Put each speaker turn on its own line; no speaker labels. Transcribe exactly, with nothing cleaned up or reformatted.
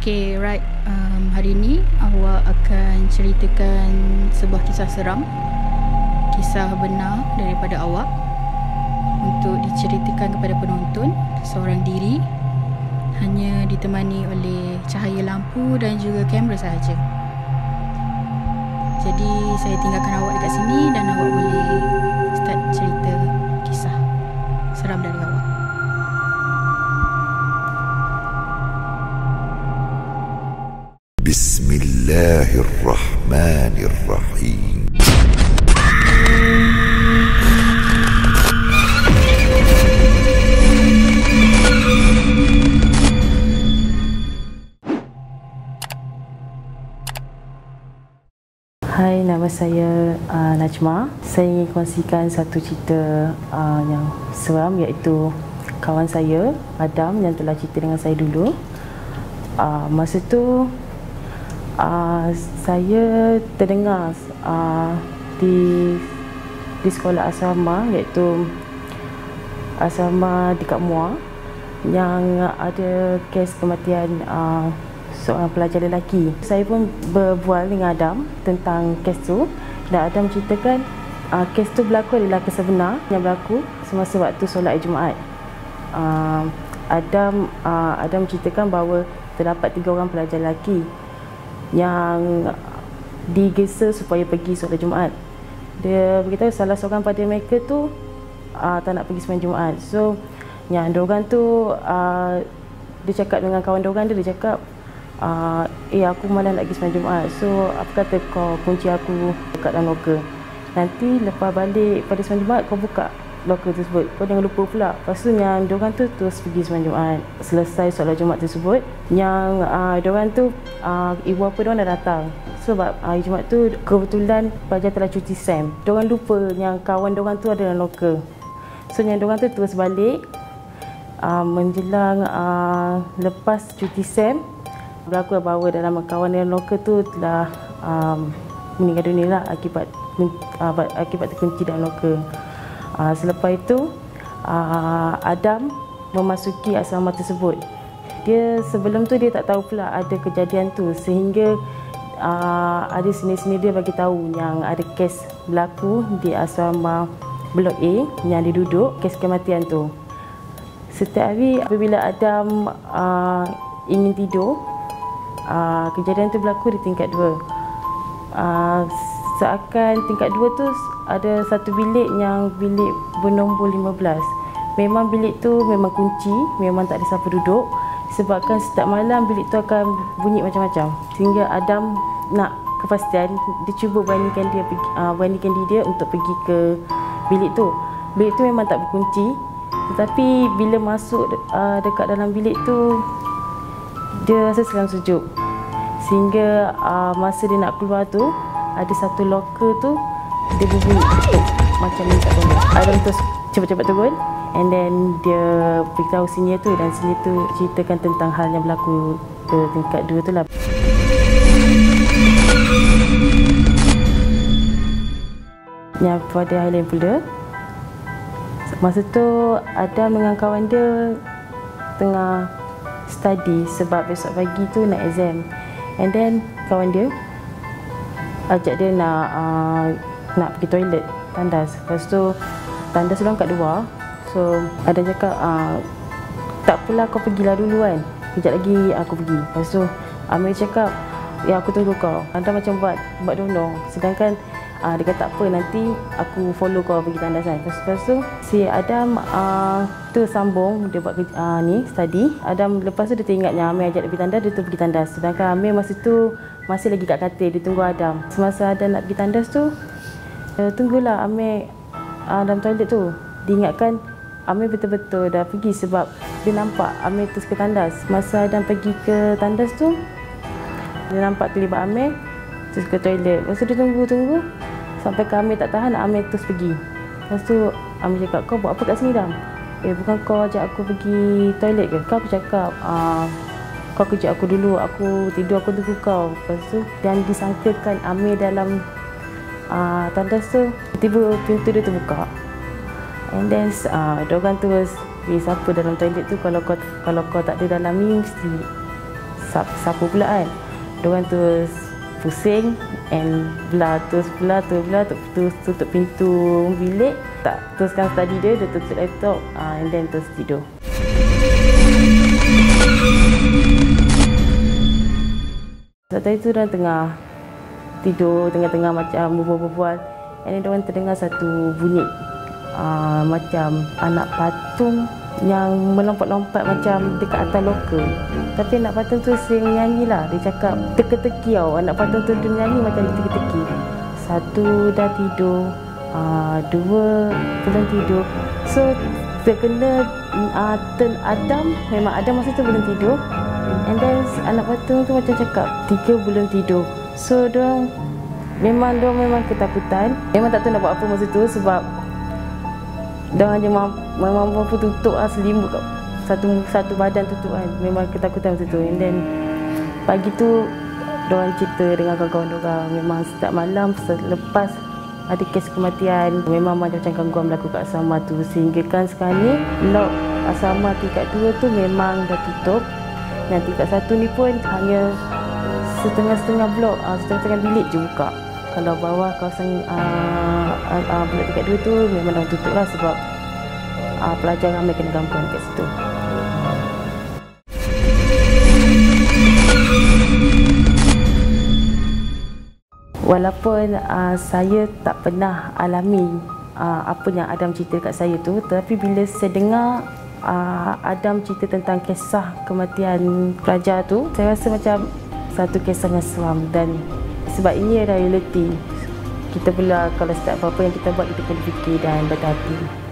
Okay, right. Um, hari ini awak akan ceritakan sebuah kisah seram, kisah benar daripada awak untuk diceritakan kepada penonton seorang diri, hanya ditemani oleh cahaya lampu dan juga kamera sahaja. Jadi saya tinggalkan awak dekat sini dan awak boleh start cerita kisah seram dari awak.
Bismillahirrahmanirrahim.
Hai, nama saya uh, Najma. Saya ingin kongsikan satu cerita uh, yang seram, iaitu kawan saya, Adam, yang telah cerita dengan saya dulu. Uh, masa tu uh, saya terdengar uh, di di sekolah asrama, iaitu asrama dekat Muar, yang ada kes kematian uh, seorang pelajar lelaki. Saya pun berbual dengan Adam tentang kes tu, dan Adam ceritakan uh, kes tu berlaku adalah kisah benar yang berlaku semasa waktu solat Jumaat. Uh, Adam uh, Adam ceritakan bahawa terdapat tiga orang pelajar lelaki yang digesa supaya pergi solat Jumaat. Dia beritahu salah seorang pada mereka tu uh, tak nak pergi sembahyang Jumaat. So yang diorang tu uh, dia cakap dengan kawan diorang dia, dia cakap uh, eh aku malas nak pergi sembahyang Jumaat, so apa kata kau kunci aku dekat dalam loker. Nanti lepas balik pada sembahyang Jumaat kau buka loker tersebut, kau jangan lupa pula. Lepas tu yang diorang tu terus pergi sembahyang Jumaat. Selesai solat Jumaat tersebut, yang uh, diorang tu uh, ibu bapa diorang dah datang. Sebab hari Jumaat tu kebetulan pelajar telah cuti SEM. Diorang lupa yang kawan diorang tu ada dalam loker. So yang diorang tu terus balik. uh, Menjelang uh, lepas cuti SEM, berlaku bahawa dalam kawan dalam loker tu telah um, meninggal dunia lah akibat uh, akibat terkunci dalam loker. Uh, selepas itu uh, Adam memasuki asrama tersebut. Dia sebelum tu dia tak tahu pula ada kejadian tu, sehingga uh, ada sini-sini dia bagi tahu yang ada kes berlaku di asrama Blok A yang dia duduk, kes kematian tu. Setiap hari apabila Adam uh, ingin tidur, uh, kejadian tu berlaku di tingkat dua. Uh, seakan tingkat dua tu ada satu bilik yang bilik bernombor lima belas. Memang bilik tu memang kunci, memang tak ada siapa duduk, sebabkan setiap malam bilik tu akan bunyi macam-macam. Sehingga Adam nak kepastian, dia cuba beranikan dia uh, beranikan diri dia untuk pergi ke bilik tu. Bilik tu memang tak berkunci, tetapi bila masuk uh, dekat dalam bilik tu, dia rasa seram sejuk. Sehingga uh, masa dia nak keluar tu, ada satu loker tu dia berbunyi ketuk macam minta tolong. Adam terus cepat-cepat turun, and then dia beritahu senior tu, dan senior tu ceritakan tentang hal yang berlaku ke tingkat dua tu lah. Yang pada hari lain pula, masa tu Adam dengan kawan dia tengah study sebab besok pagi tu nak exam. And then kawan dia ajak dia nak uh, nak pergi toilet, tandas. Lepas tu tandas diorang kat luar. So Adam cakap uh, tak apalah, kau pergilah dulu kan, kejap lagi aku pergi. Lepas tu Amir cakap, ya aku tunggu kau. Adam macam buat buat dono, sedangkan uh, dia kata tak apa, nanti aku follow kau pergi tandas kan. Lepas, lepas tu si Adam uh, tu sambung dia buat uh, ni study. Adam lepas tu dia teringat yang Amir ajak dia pergi tandas, dia tu pergi tandas. Sedangkan Amir masa tu masih lagi kat katil, dia tunggu Adam. Semasa Adam nak pergi tandas tu, uh, tunggulah Amir uh, dalam toilet tu. Diingatkan Amir betul-betul dah pergi, sebab dia nampak Amir terus ke tandas. Masa Adam pergi ke tandas tu, dia nampak kelibat Amir terus ke toilet. Lepas tu dia tunggu-tunggu sampai ke Amir tak tahan, Amir terus pergi. Lepas tu Amir cakap, kau buat apa kat sini Dam? Eh bukan kau ajak aku pergi toilet ke? Kau aku cakap, ah, kau kejut aku dulu, aku tidur, aku tunggu kau. Lepas tu, dan disangkakan Amir dalam uh, tandas tu, tiba-tiba pintu dia terbuka. And then uh, diorang terus, eh siapa dalam toilet tu, kalau kau kalau kau tak ada dalam ni, mesti siapa pula kan. Diorang terus pusing and belah terus belah terus belah terus tutup pintu bilik, tak teruskan study dia, dia tutup laptop uh, and then terus tidur. Saat itu diorang tengah tidur, tengah-tengah macam berbual-bual, and then diorang terdengar satu bunyi uh, macam anak patung yang melompat-lompat macam dekat atas loker. Tapi anak patung tu sering nyanyi lah. Dia cakap teka-teki tau. Anak patung tu dia nyanyi macam dia teka-teki. Satu dah tidur, uh, dua belum tidur. So terkena uh, turn Adam. Memang Adam masa tu belum tidur. And then anak patung tu macam cakap tiga belum tidur. So diorang memang diorang memang ketakutan. Memang tak tahu nak buat apa masa tu sebab diorang hanya mampu, memang mampu tutup lah selimut kat satu satu badan tutup kan. Memang ketakutan masa tu. And then pagi tu diorang cerita dengan kawan-kawan diorang, memang setiap malam selepas ada kes kematian memang macam-macam gangguan berlaku kat asrama tu, sehingga kan sekarang ni log asrama tingkat dua tu memang dah tutup. Dan tingkat satu ni pun hanya setengah-setengah blok, setengah-setengah bilik je buka. Kalau bawah kawasan uh, uh, uh, blok tingkat dua tu memang dah tutup lah sebab uh, pelajar ramai kena gangguan kat situ. Walaupun uh, saya tak pernah alami uh, apa yang Adam cerita kat saya tu, tapi bila saya dengar uh, Adam cerita tentang kisah kematian pelajar tu, saya rasa macam satu kisah yang seram. Dan sebab ini realiti, kita pula kalau setiap apa-apa yang kita buat, kita kena fikir dan berhati-hati.